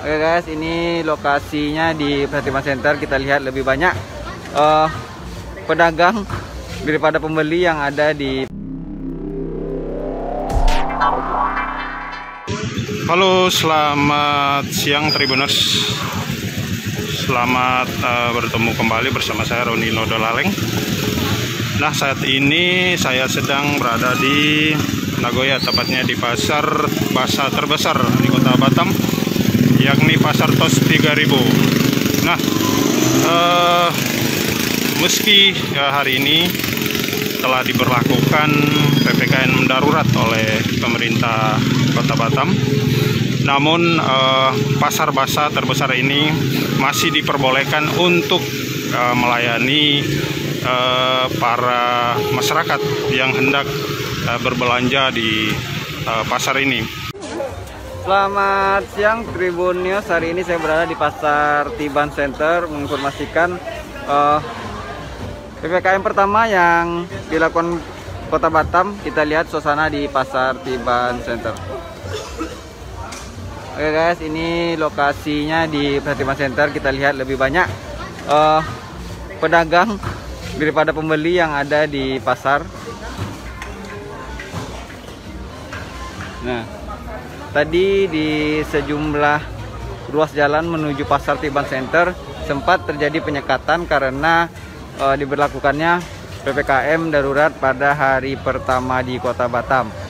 Oke guys, ini lokasinya di Pratiman Center. Kita lihat lebih banyak pedagang daripada pembeli yang ada di. Halo, selamat siang Tribuners. Selamat bertemu kembali bersama saya Roni Nodolaleng. Nah, saat ini saya sedang berada di Nagoya, tepatnya di pasar basah terbesar di Kota Batam, yakni Pasar Tos 3000. Nah, meski hari ini telah diberlakukan PPKM darurat oleh pemerintah Kota Batam, namun pasar basah terbesar ini masih diperbolehkan untuk melayani para masyarakat yang hendak berbelanja di pasar ini. Selamat siang Tribun News. Hari ini saya berada di Pasar Tiban Center menginformasikan PPKM pertama yang dilakukan Kota Batam. Kita lihat suasana di Pasar Tiban Center. Oke guys, ini lokasinya di Pratiman Center. Kita lihat lebih banyak pedagang daripada pembeli yang ada di pasar. Nah, tadi di sejumlah ruas jalan menuju Pasar Tiban Center sempat terjadi penyekatan karena diberlakukannya PPKM darurat pada hari pertama di Kota Batam.